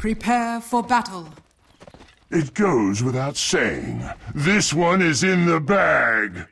Prepare for battle. It goes without saying. This one is in the bag.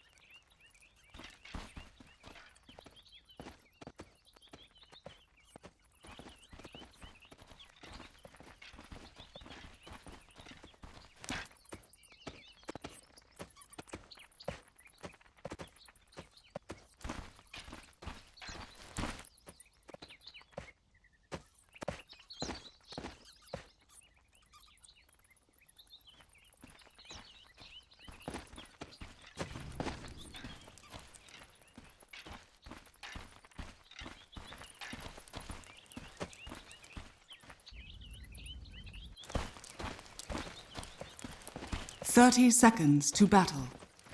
"30 seconds to battle.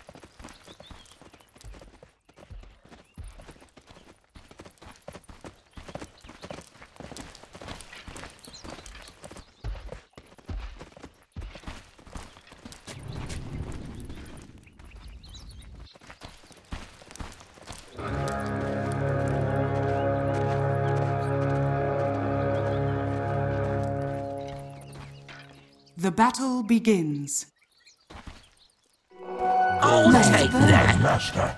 The battle begins. I'll take that. Master.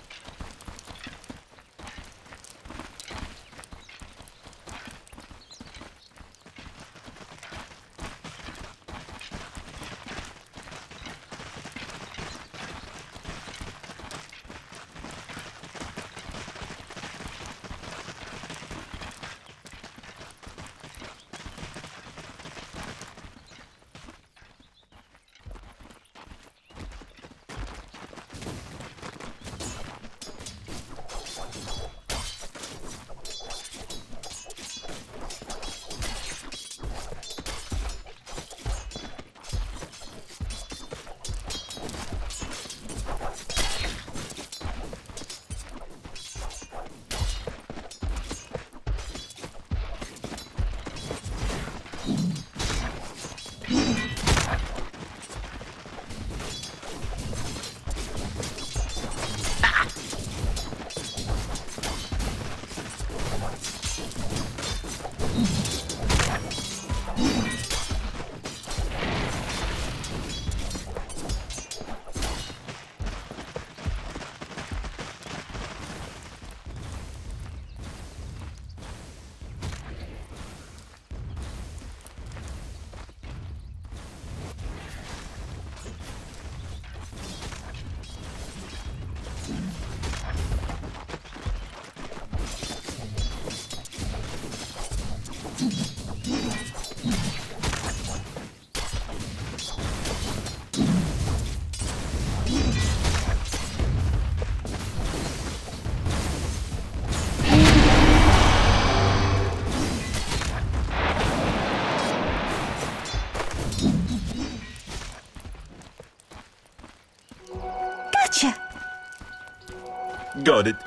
Got it.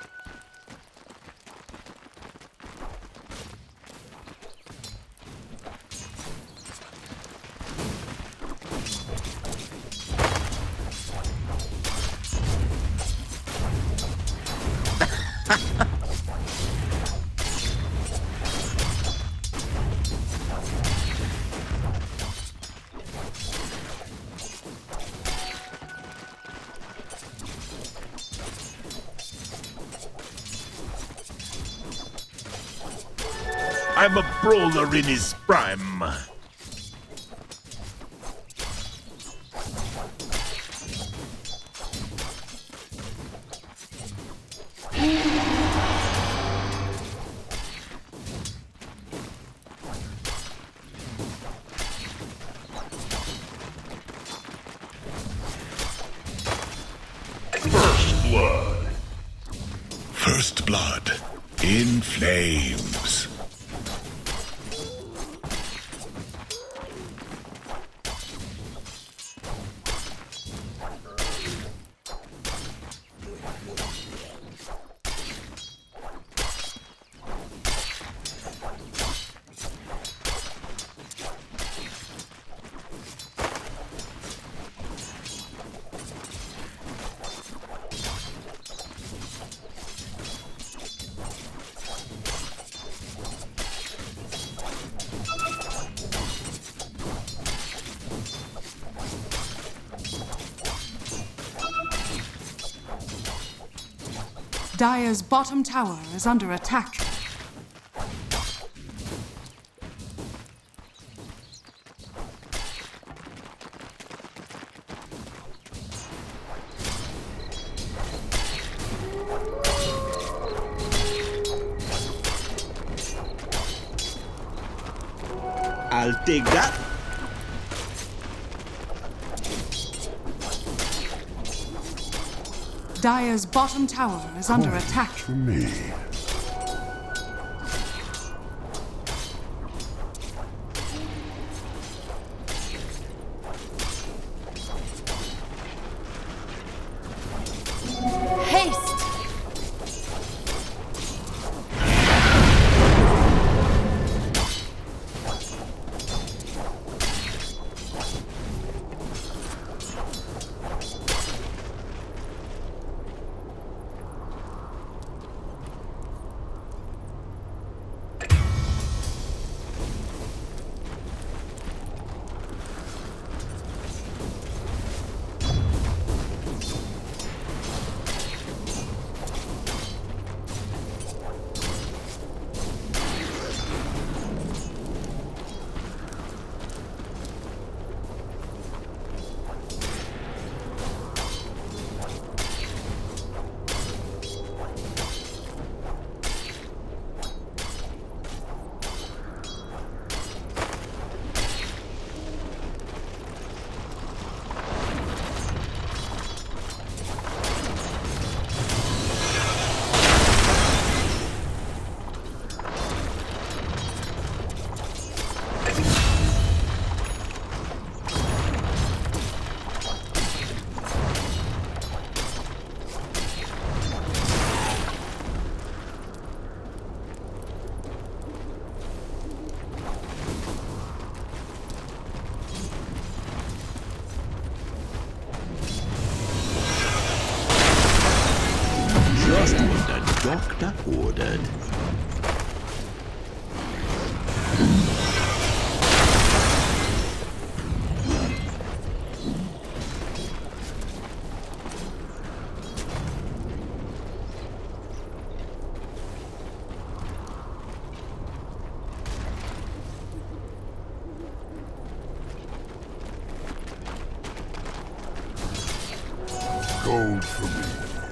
I'm a brawler in his prime. First blood. First blood in flames. Dire's bottom tower is under attack. I'll take that. Dire's bottom tower is under attack. For me. Haste! Just what the doctor ordered. Gold for me.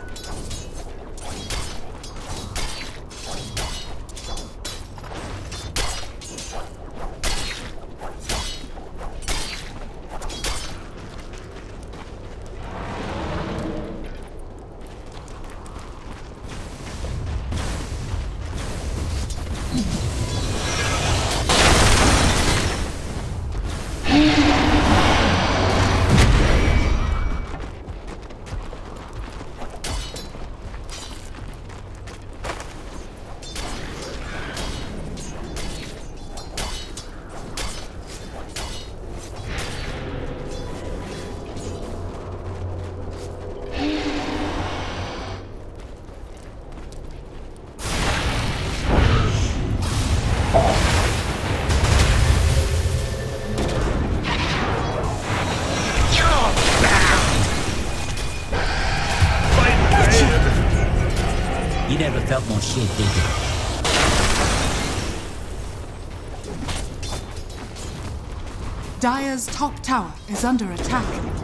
You never felt more shit, did you? Dire's top tower is under attack.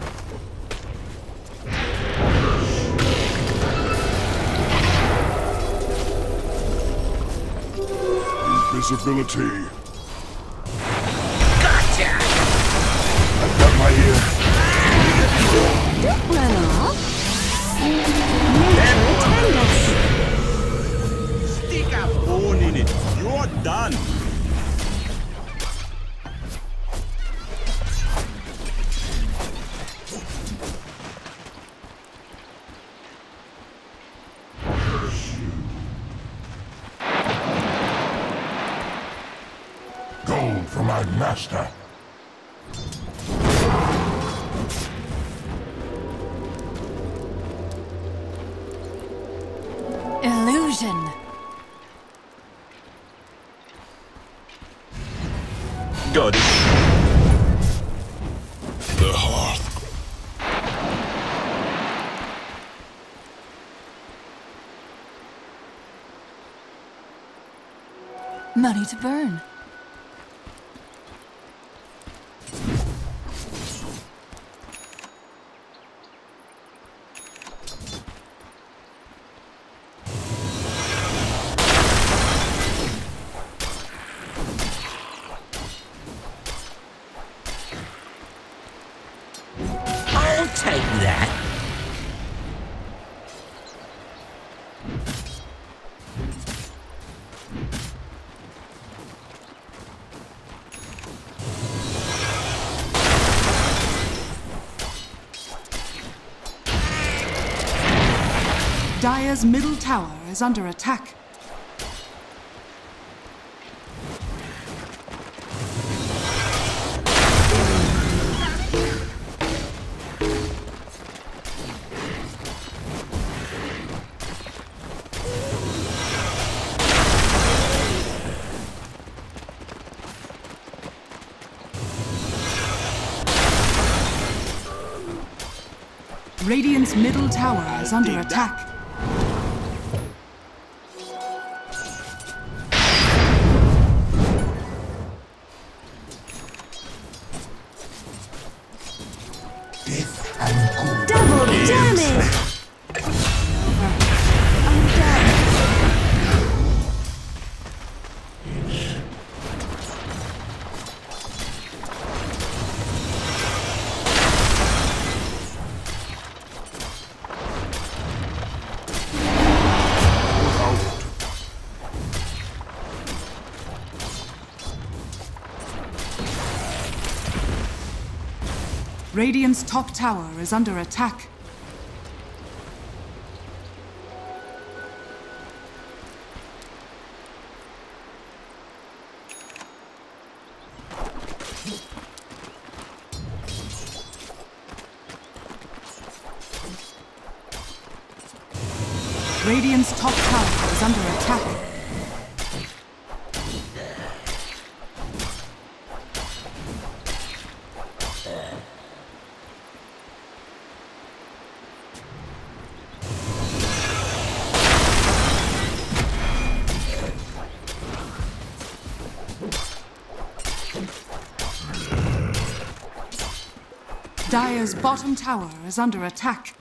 Invisibility. Gotcha! I've got my ear. Don't run off. Nature attend us. Stick a bone in it. You're done. Gold for my master. Illusion. Got it. The hearth. Invisibility. Money to burn. I'll take that. Dire's middle tower is under attack. Radiant's middle tower is under attack. Double damage! I'm dead. Radiant's top tower is under attack. Radiant's top tower is under attack. Dire's bottom tower is under attack.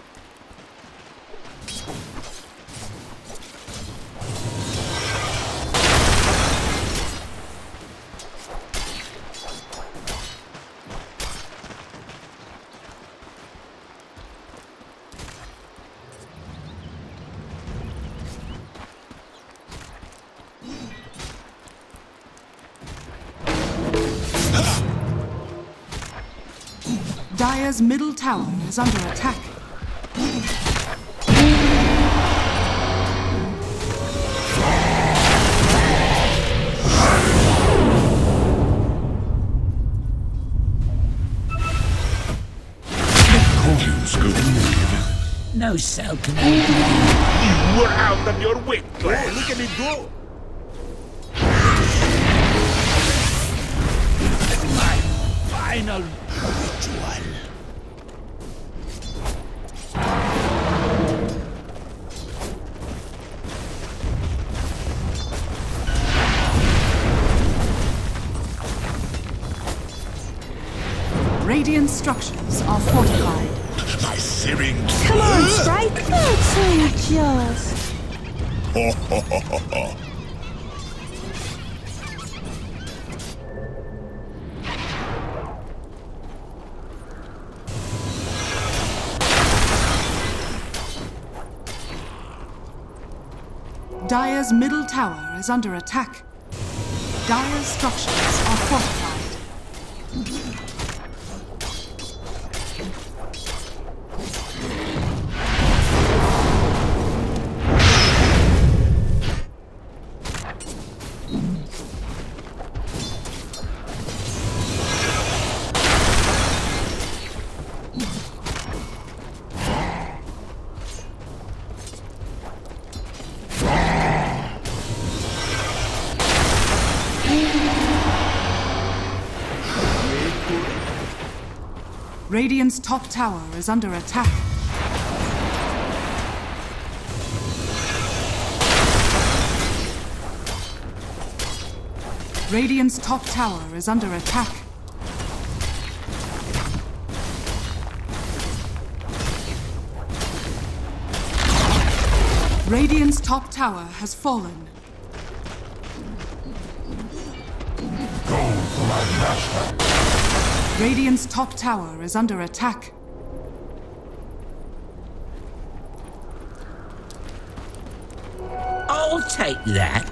Dire's middle tower is under attack. No cell can You were out of your wit. Oh, look at me go. my final ritual. Radiant structures are fortified. My searing. Come on, Sprite. That's so just. Ho ho ho ho ho. Dire's middle tower is under attack. Dire's structures are fortified. Radiant's top tower is under attack. Radiant's top tower is under attack. Radiant's top tower has fallen. Go for my master. Radiant's top tower is under attack. I'll take that.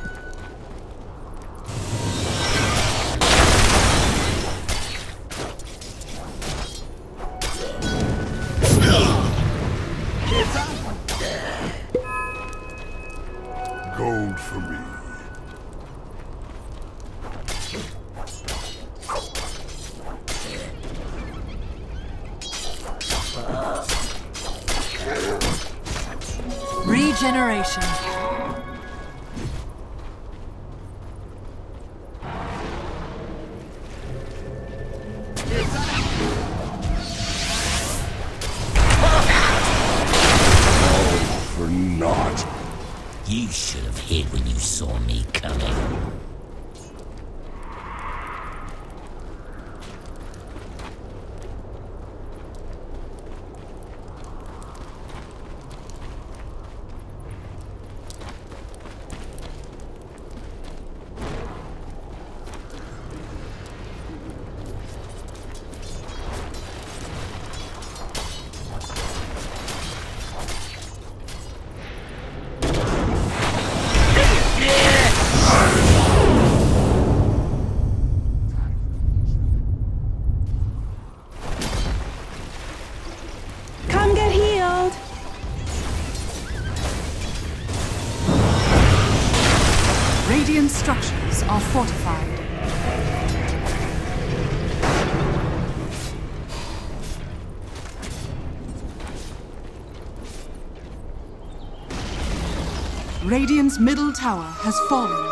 Gold for me. Regeneration. For naught. You should have hid when you saw me coming. Come get healed. Radiant structures are fortified. Radiant's middle tower has fallen.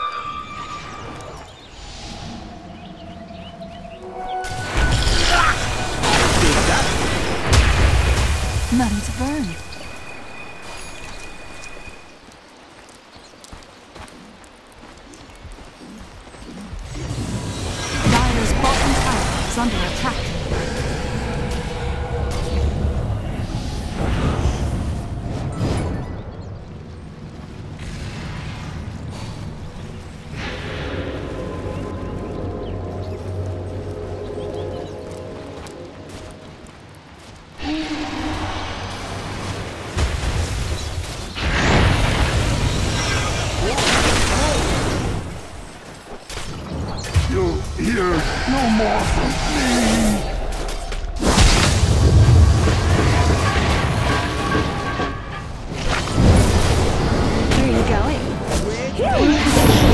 None to burn. Dire's bottom tower is under attack. You'll hear no more from me. Where are you going? Healing.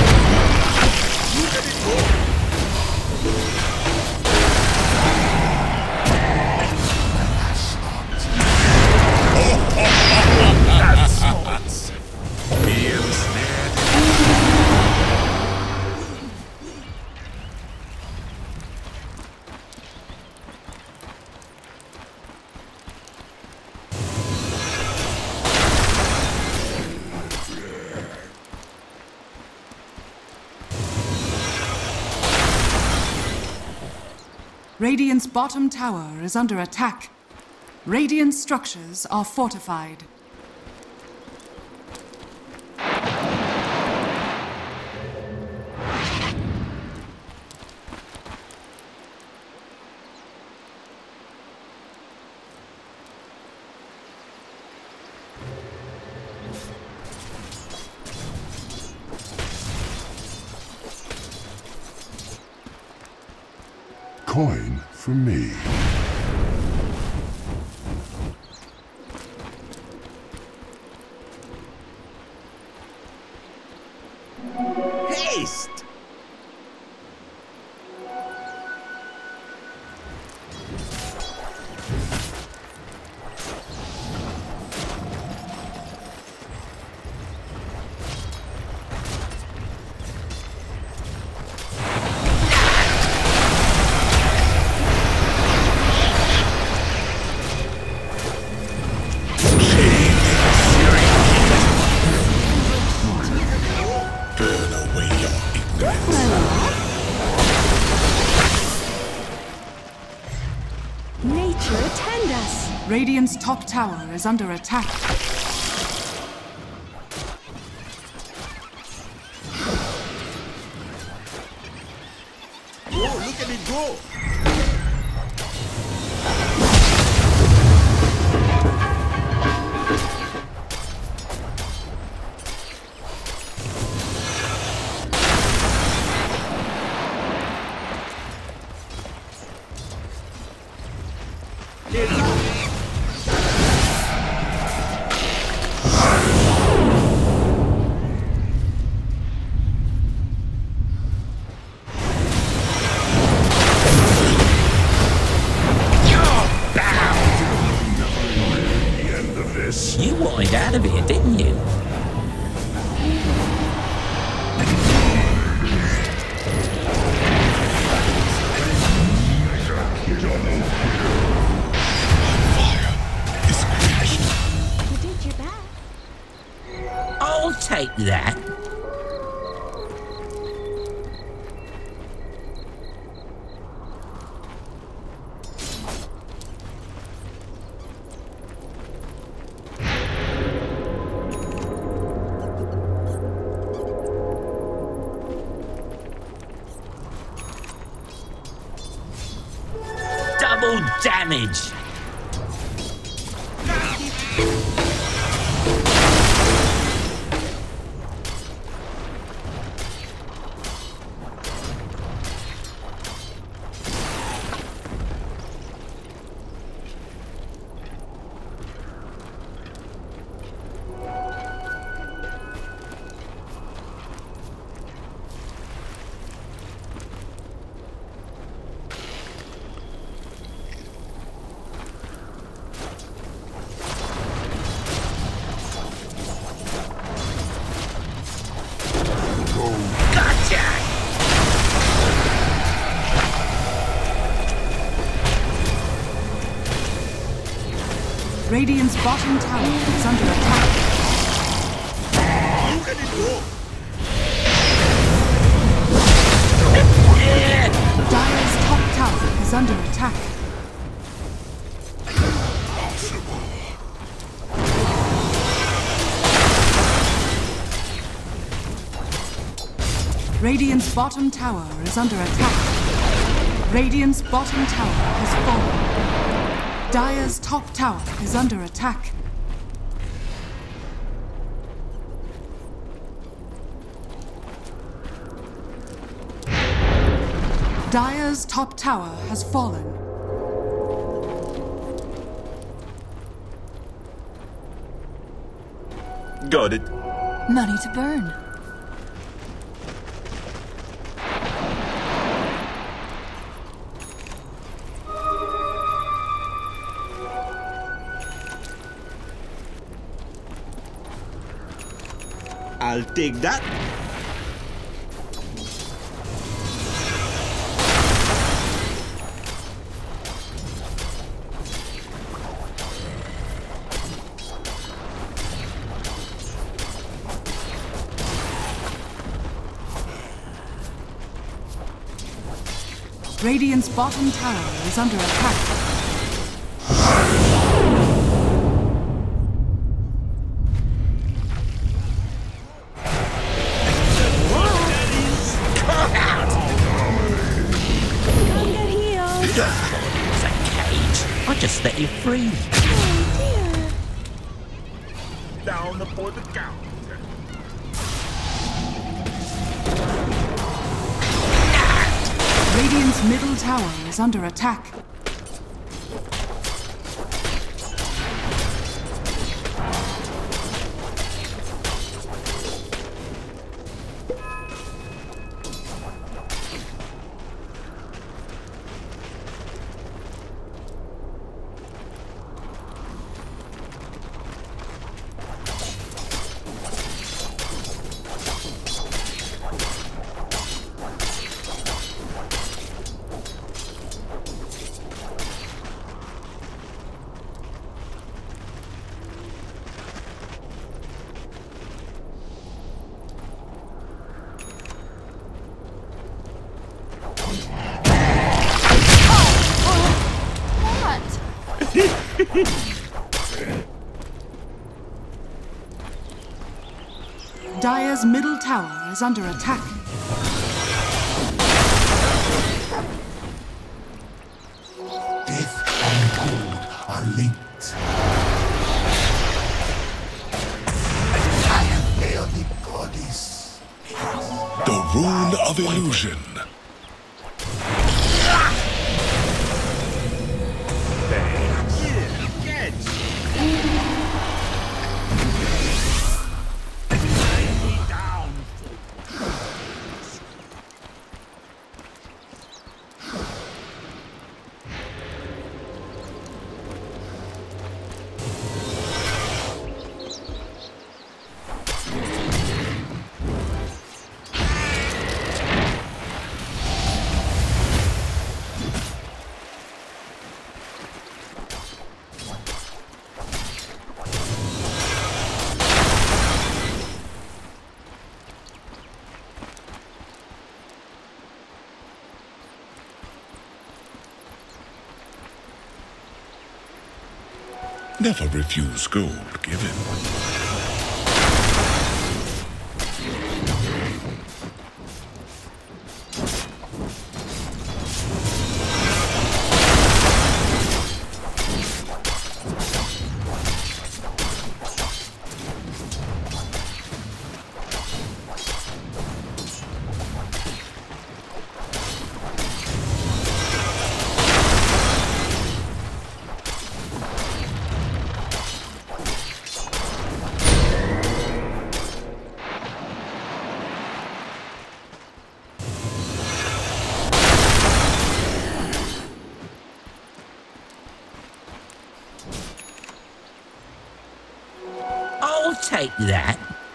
Radiant's bottom tower is under attack. Radiant structures are fortified. Coin for me. Haste! Radiant's top tower is under attack. Oh, look at it go! You wanted out of here, didn't you? You did your best. I'll take that. Double damage! Radiant's bottom tower is under attack. Look at it go! Dire's top tower is under attack. Radiant's bottom tower is under attack. Radiant's bottom tower has fallen. Dire's top tower is under attack. Dire's top tower has fallen. Got it. Money to burn. I'll take that. Radiant's bottom tower is under attack. It's a cage. I just let it free. Down upon the counter. Radiant's middle tower is under attack. Dire's middle tower is under attack. Death and good are linked. I am the goddess. The rune of illusion. Never refuse gold given. I'll take that.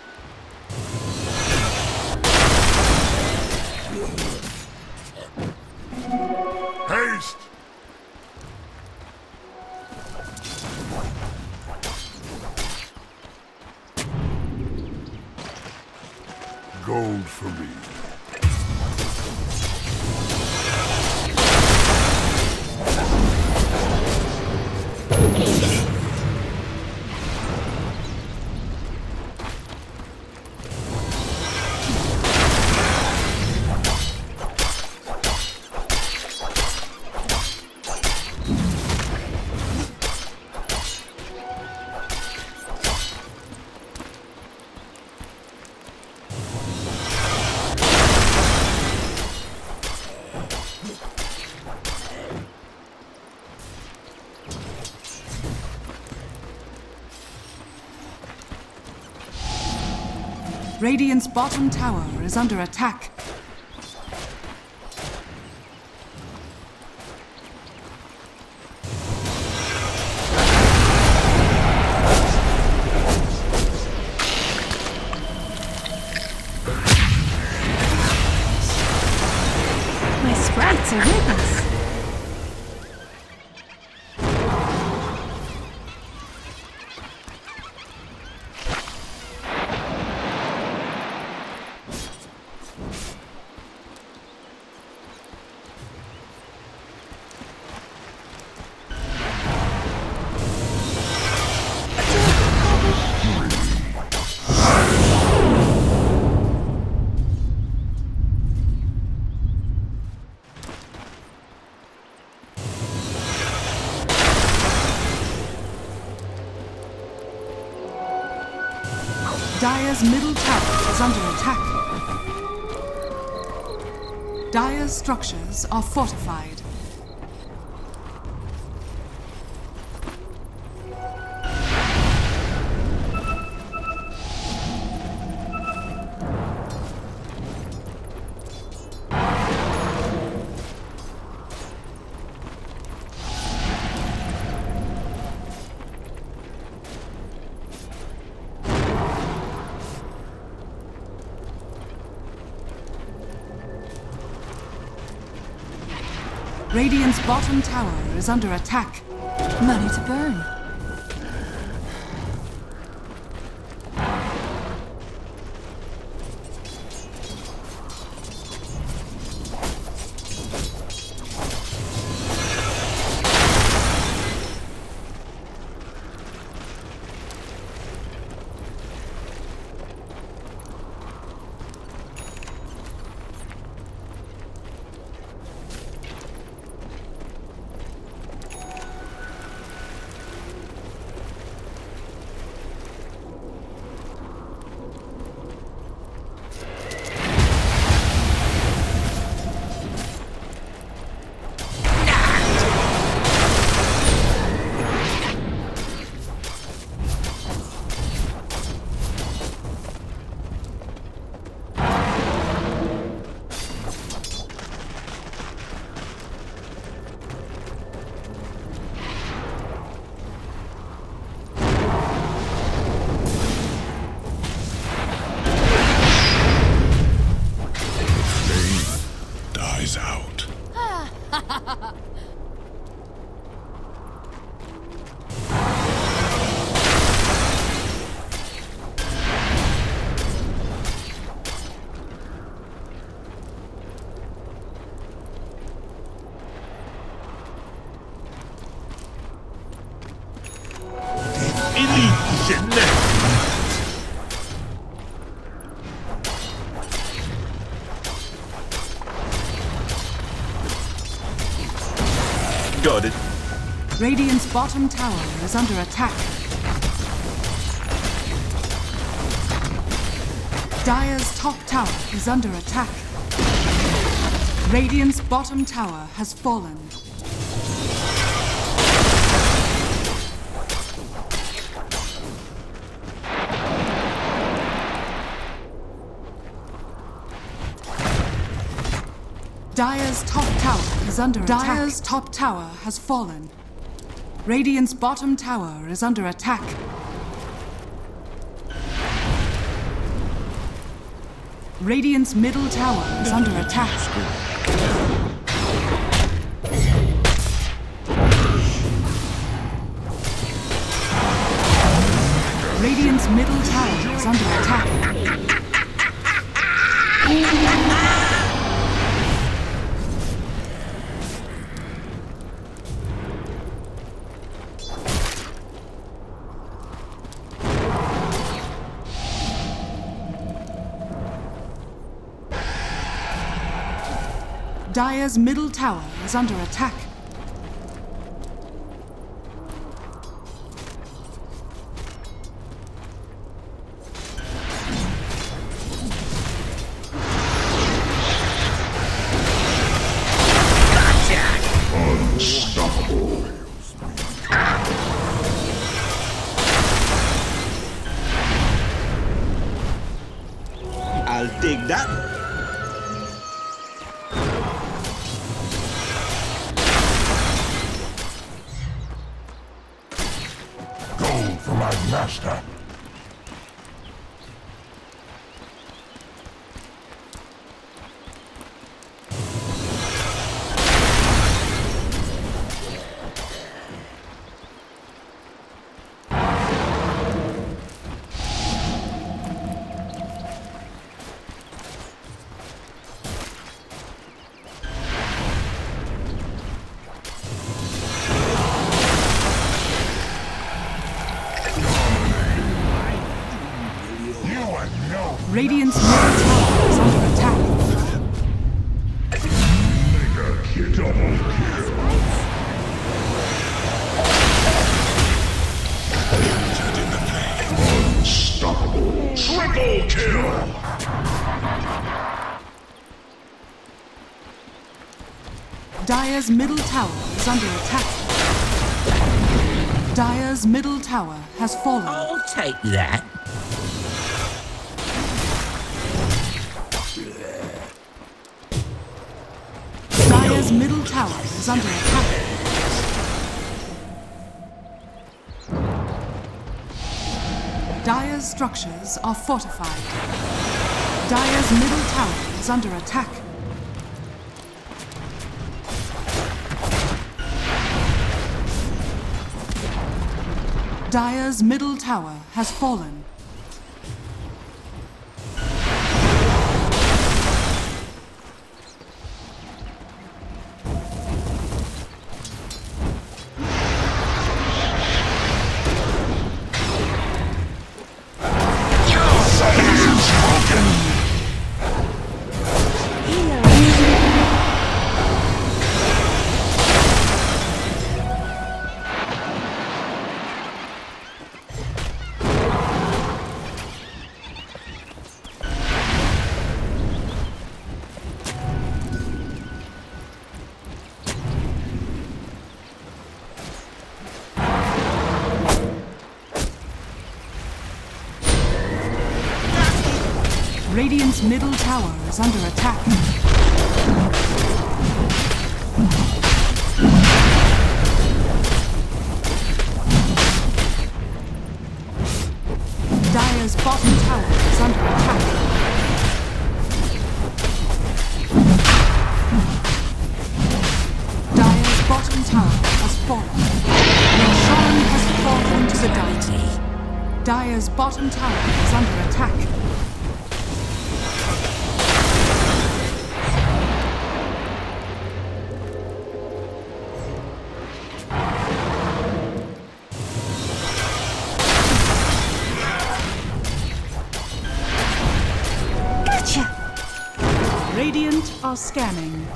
Haste! Gold for me. Radiant's bottom tower is under attack. My sprites are with us. Dire's middle tower is under attack. Dire's structures are fortified. Radiant's bottom tower is under attack. Money to burn. Elite Got it. Radiant's bottom tower is under attack. Dire's top tower is under attack. Radiant's bottom tower has fallen. Dire's top tower is under attack. Dire's top tower has fallen. Radiant's bottom tower is under attack. Radiant's middle tower is under attack. Radiant's middle tower is under attack. Dire's middle tower is under attack. Unstoppable. I'll take that. Gold for my master. Radiant's middle tower is under attack. Double kill. Unstoppable. Triple kill. Dire's middle tower is under attack. Dire's middle tower has fallen. I'll take that. Dire's middle tower is under attack. Dire's structures are fortified. Dire's middle tower is under attack. Dire's middle tower has fallen. Radiant's middle tower is under attack. Dire's bottom tower is under attack. Dire's bottom tower has fallen. Roshan has fallen to the deity. Dire's bottom tower is under attack. Radiant are scanning.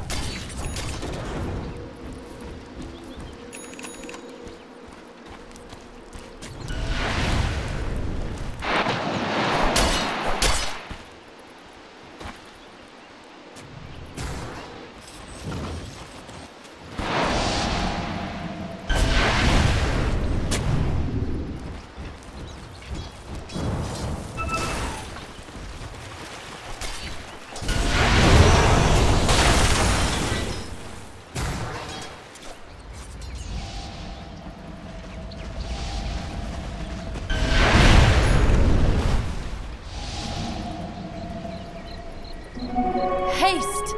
Haste!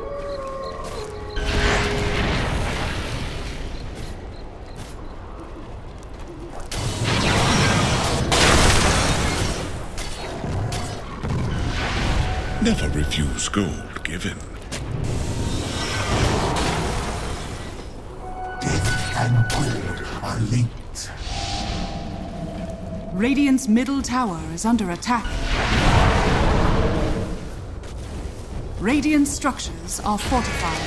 Never refuse gold given. Death and gold are linked. Radiant's middle tower is under attack. Radiant structures are fortified.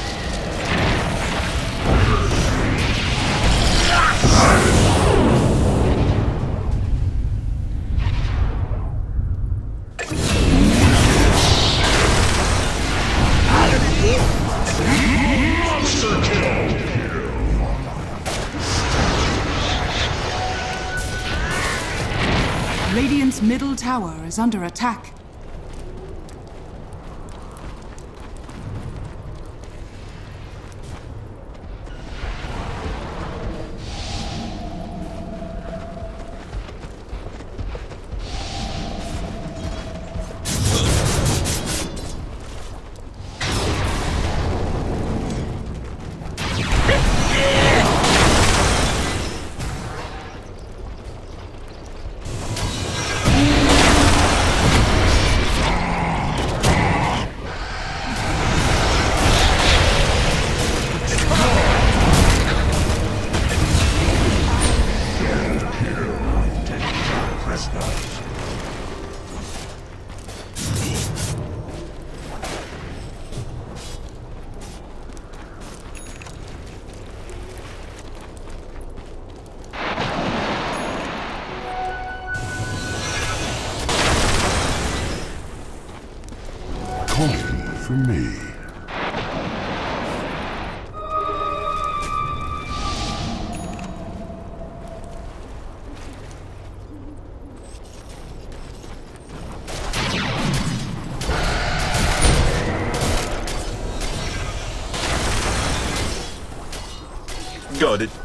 Monster kill! Radiant's middle tower is under attack. Coin for me. Got it.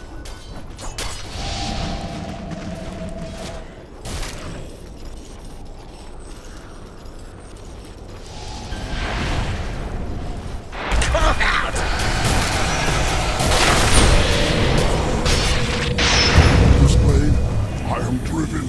This blade, I am driven.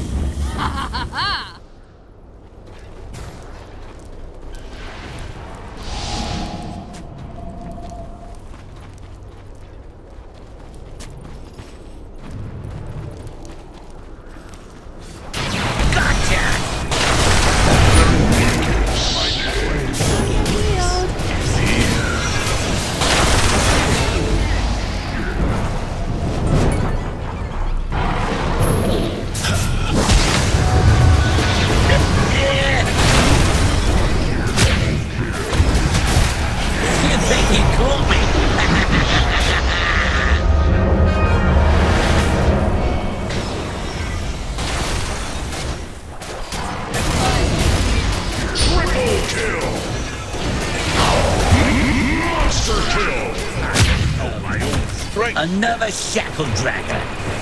Another shackle dragger.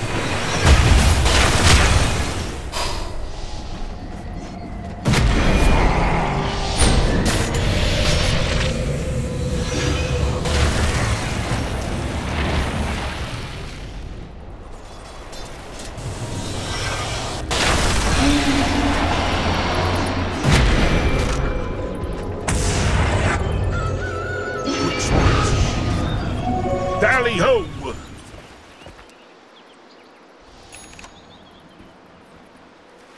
Tally ho!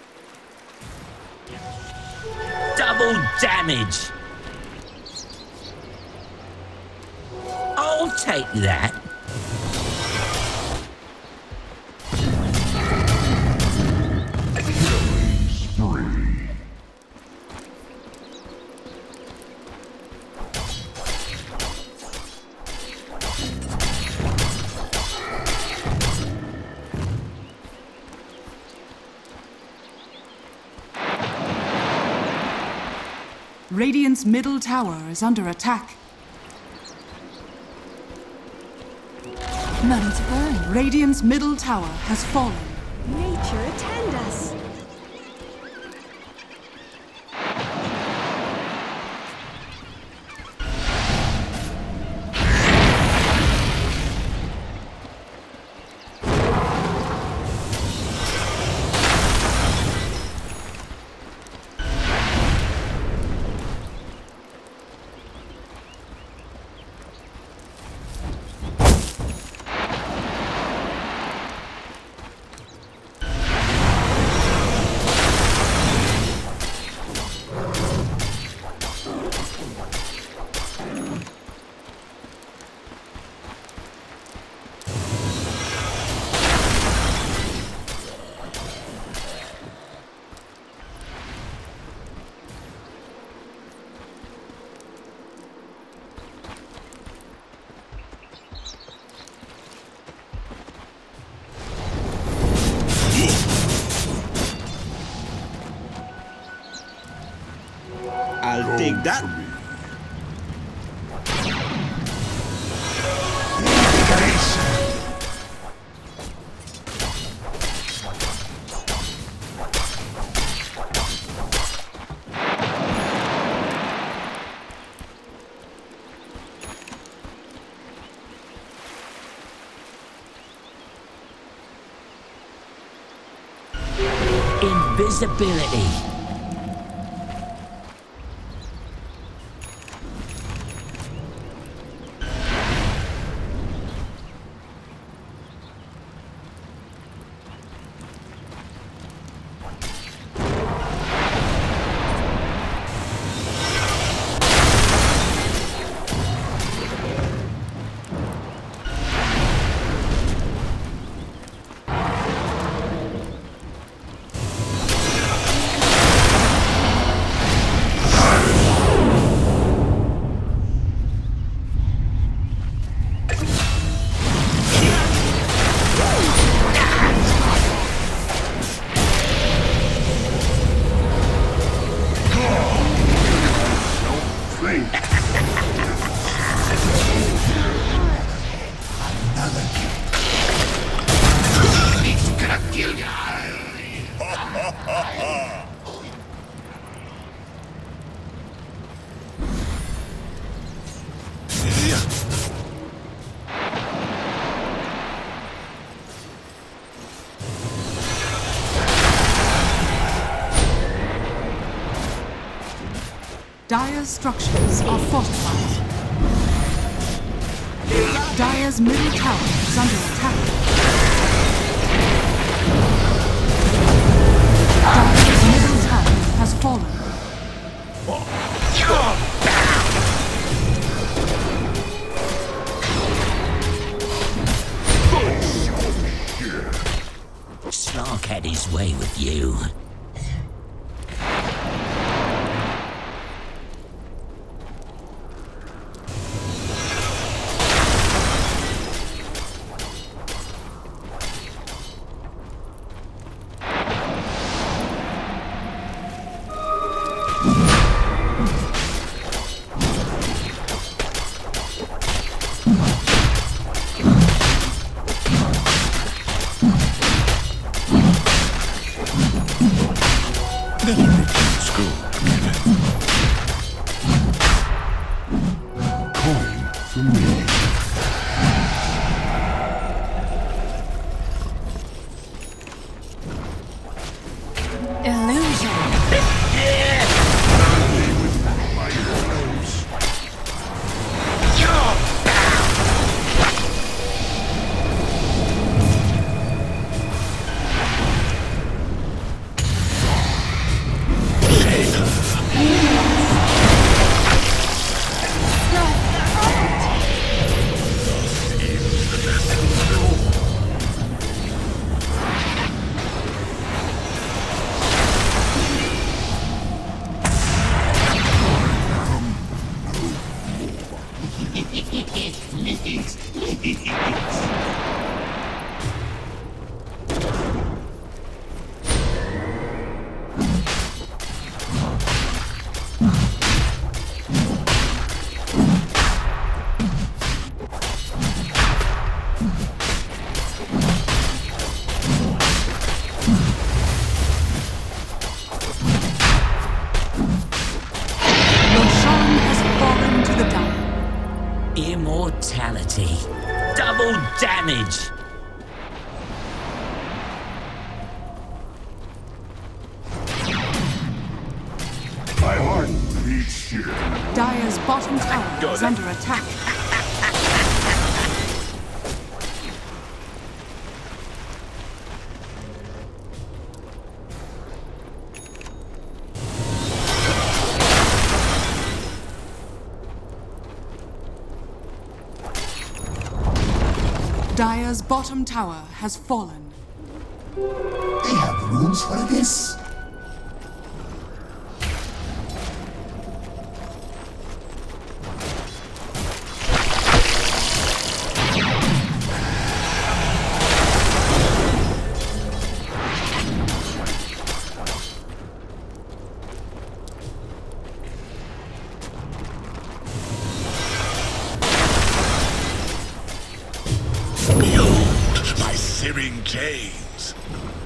Double damage. I'll take that. Radiant's middle tower is under attack. None to burn. Radiant's middle tower has fallen. Nature attend us. I'll take that. Invisibility. Dire's structures are fortified. Dire's middle tower is under attack. Dire's middle tower has fallen. Slark had his way with you. damage! My heart beats here. Dire's bottom tower is under attack. Dire's bottom tower has fallen. They have runes for this. Behold my searing chains.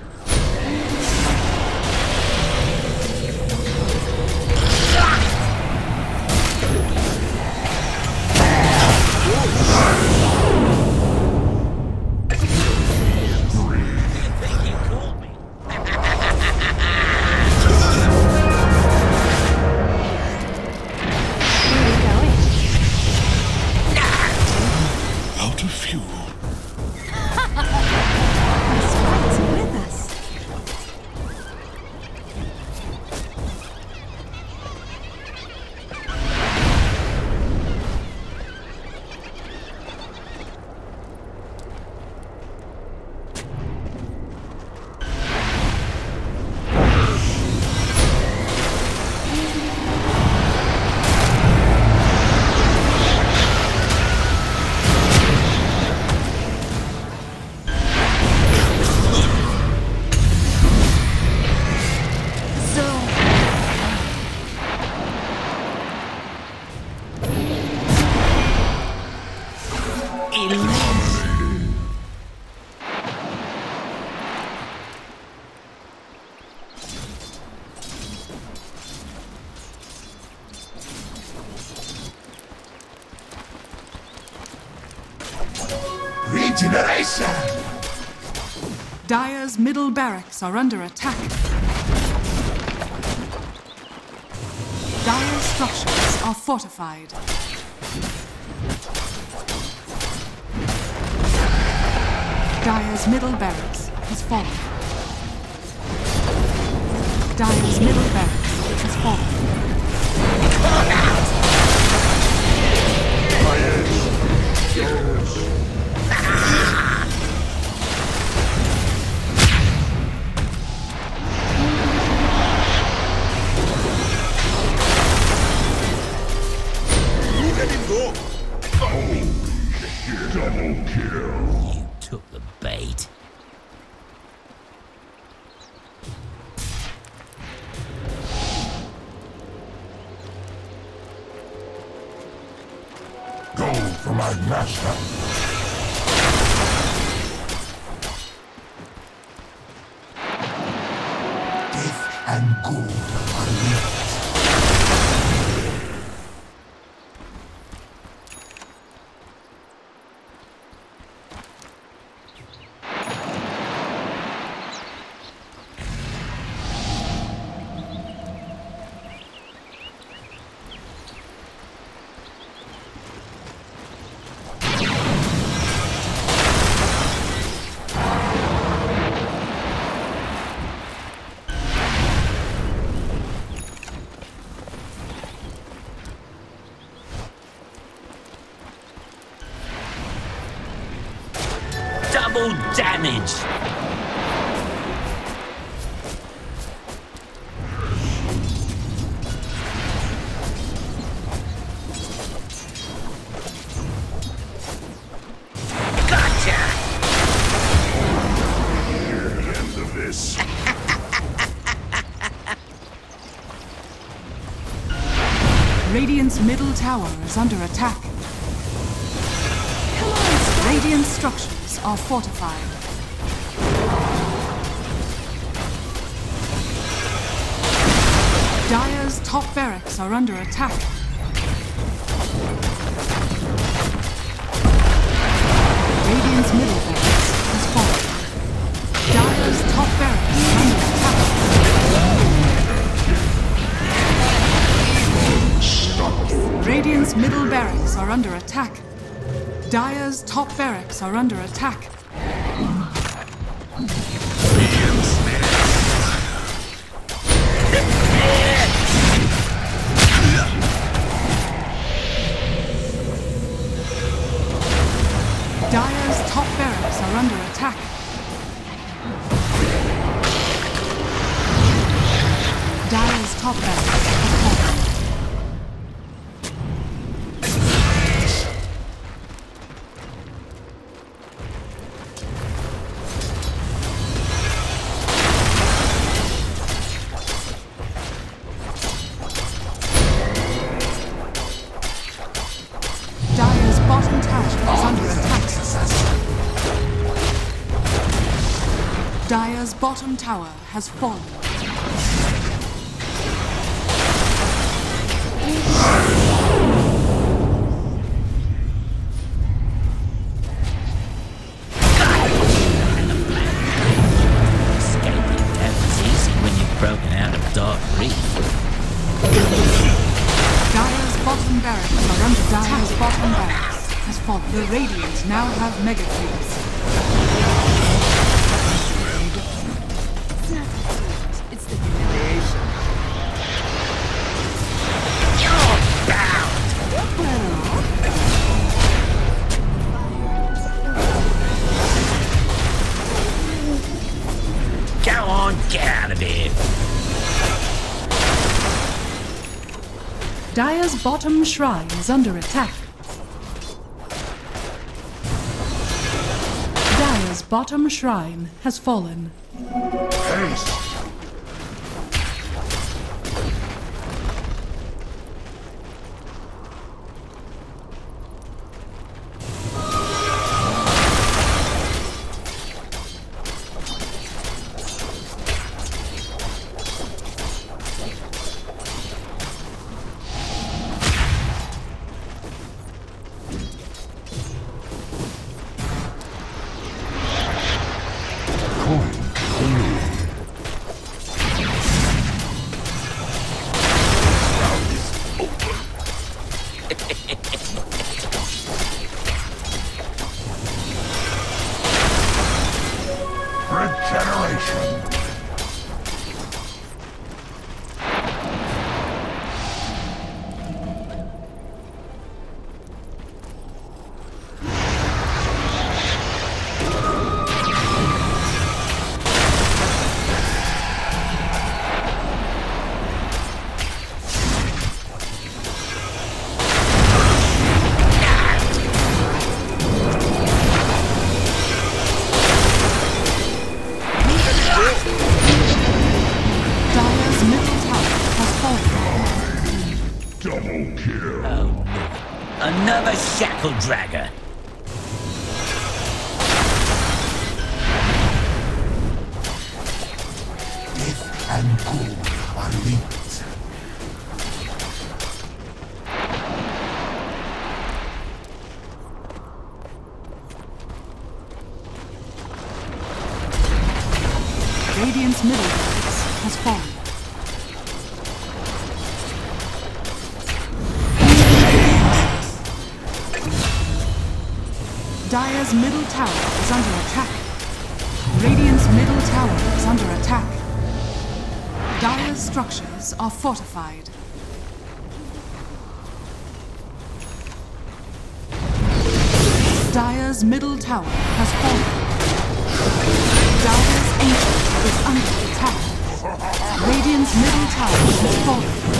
Out of fuel. Spirits are with us. Regeneration! Dire's middle barracks are under attack. Dire's structures are fortified. Dire's middle barracks has fallen. Dire's middle barracks has fallen. Let him go! Double kill. You took the bait. Go for my master! Death and gold are linked. Double damage! Gotcha! Hear the end of this. Radiant's middle tower is under attack. Radiant structures are fortified. Dire's top barracks are under attack. Radiant's middle barracks has fallen. Dire's top barracks are under attack. Radiant's middle barracks are under attack. Dire's top barracks are under attack. Dire's top barracks are under attack. Dire's top barracks are fallen. Dire's bottom tower is under attack. Dire's bottom tower has fallen. Escaping death is easy when you've broken out of Dark Reef. Dire's bottom barracks are under Dire's bottom barracks has fallen. The Radiant now have mega cubes. It's the humiliation. Go on, get out of here. Dire's bottom shrine is under attack. Dire's bottom shrine has fallen. Haste! Coin for me. Regeneration. Dire's middle tower has fallen. Double kill. Oh no. Another shackle dragger. Death and gold are linked. Radiant's middle barracks has fallen. Dire's middle tower is under attack. Radiant's middle tower is under attack. Dire's structures are fortified. Dire's middle tower has fallen. Dire's ancient is under attack. Radiant's middle tower has fallen.